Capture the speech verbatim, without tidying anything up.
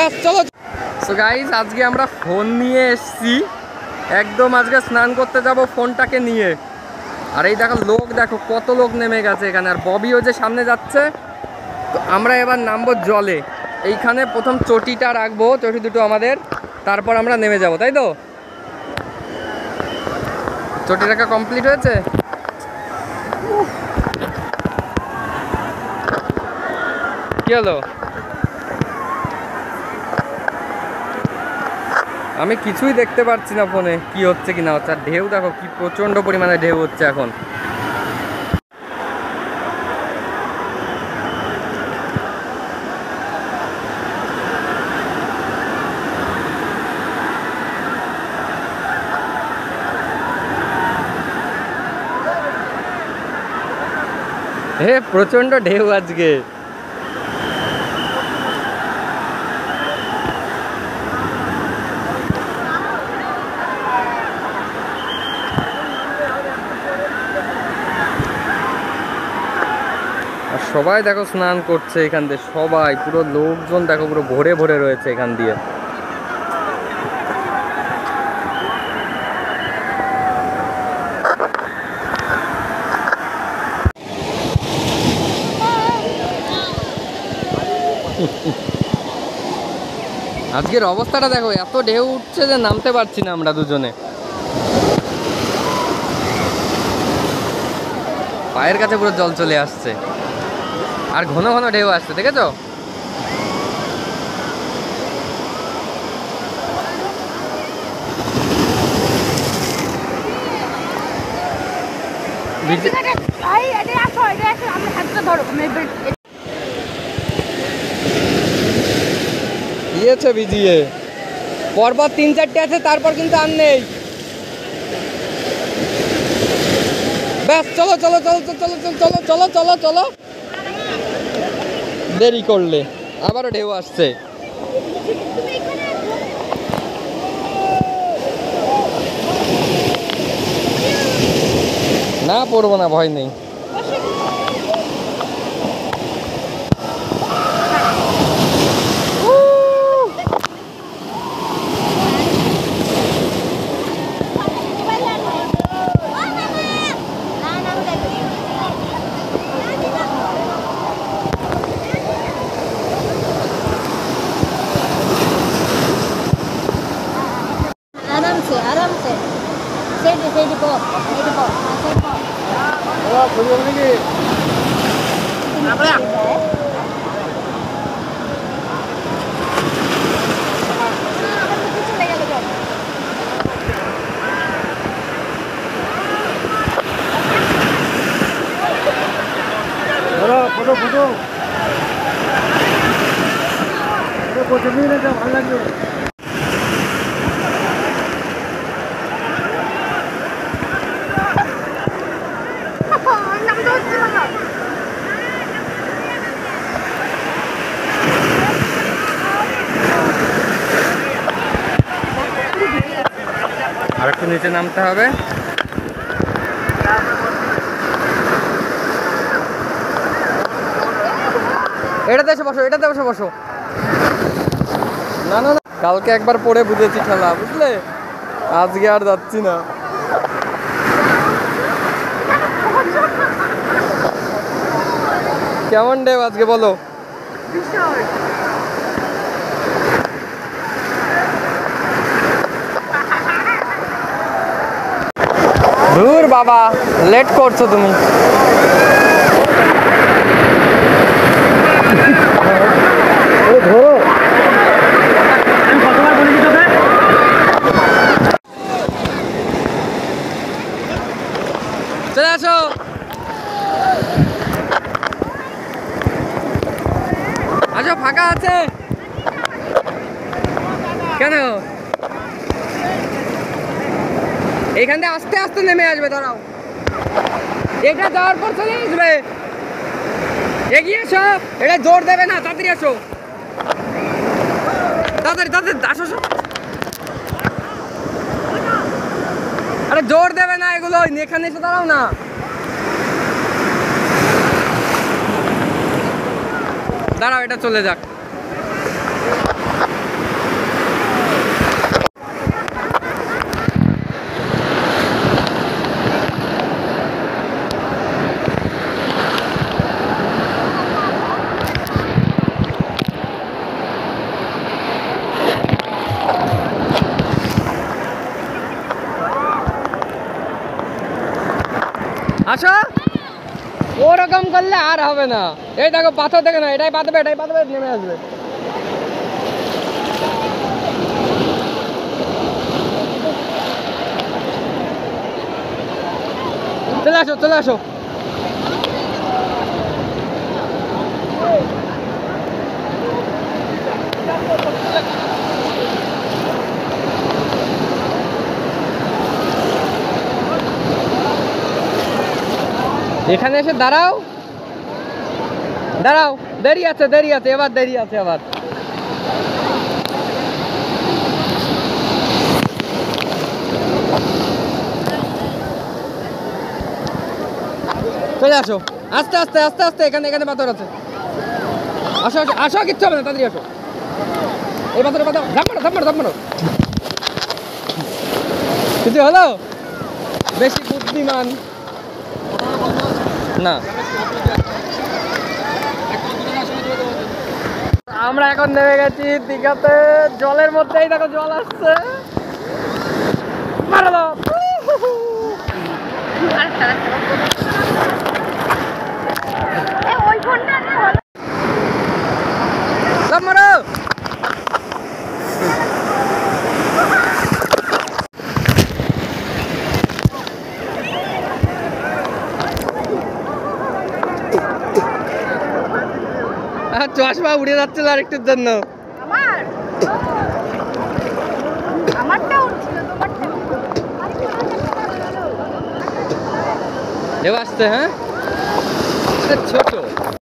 ব্যাস চলো। So guys আজকে আমরা ফোন নিয়ে এসেছি, একদম আজকে স্নান করতে যাব ফোনটাকে নিয়ে। আর এই দেখো লোক, দেখো কত লোক নেমে গেছে এখানে। আর ববিও যে সামনে যাচ্ছে। তো আমরা এবার নামবো জলে। এইখানে প্রথম চটিটা রাখবো, চটি দুটো আমাদের, তারপর আমরা নেমে যাব, তাই তো? চটি রাখা কমপ্লিট হয়েছে। কি হলো? আমি কিছুই দেখতে পাচ্ছি না ফোনে কি হচ্ছে কি না হচ্ছে। আর ঢেউ দেখো কি প্রচন্ড পরিমাণে ঢেউ হচ্ছে এখন। হে প্রচন্ড ঢেউ আজকে। আর সবাই দেখো স্নান করছে এখান দিয়ে, সবাই পুরো লোকজন দেখো পুরো ভরে ভরে রয়েছে এখান দিয়ে। আজকের অবস্থাটা দেখো, এত ঢেউ উঠছে যে নামতে পারছি না আমরা দুজনে। পায়ের কাছে পুরো জল চলে আসছে, আর ঘন ঘন ঢেউ আসছে, দেখেছো? দিয়েছে ভিজিয়ে, পরপর তিন চারটে আছে, তারপর কিন্তু আর নেই। ব্যাস চলো চলো চলো চলো চলো চলো চলো চলো। দেরি করলে আবারও ঢেউ আসছে। না পড়বো না, ভয় নেই। ফটো ফটো ভালো লাগবে। আর একটু নিচে নামতে হবে। এটাতে এসে বসো, এটাতে বসে বসো। না না না, কালকে একবার পড়ে বুঝেছি খেলা, বুঝলে? আজকে আর যাচ্ছি না। কেমন ঢেউ আজকে বলো? ধুর বাবা, লেট করছো তুমি। ধরো চলে আসো। আচ্ছা ফাঁকা আছে কেন? এইখান থেকে আস্তে আস্তে নেমে আসবে, দাঁড়াও। এটা যাওয়ার পর চলে আসবে, এগিয়ে এসো। এটা জোর দেবে না, তাড়াতাড়ি আসো, তাড়াতাড়ি তাড়াতাড়ি আসো। আরে জোর দেবে না এগুলো, এখানে এসে দাঁড়াও না। দাঁড়াও, এটা চলে যাক। আর হবে না। এই দেখো পাথর দেখে না, এটাই পাতবে এটাই পাতবে নেমে আসবে। চলে আসো চলে আসো। এখানে এসে দাঁড়াও দাঁড়াও, দেরি আছে দেরি আছে এবার দেরি আছে আবার। চলে আসো আস্তে আস্তে আস্তে আস্তে, এখানে এখানে পাথর আছে। আসো আসো আসো, কিচ্ছু হবে না, তাড়াতাড়ি আসো। এই পাথরে পাথর ধাপ মারো ধাপ মারো ধাপ মারো। কিছু হলো? বেশি বুদ্ধিমান না। আমরা এখন নেমে গেছি দীঘাতে, জলের মধ্যেই দেখো জল আসছে। মারো দাও। সব মারো। চশমা উড়ে যাচ্ছিল আরেকটুর জন্য। আমার আমারটা উঠছিল, তোমারটা আসছে। হ্যাঁ ছোট।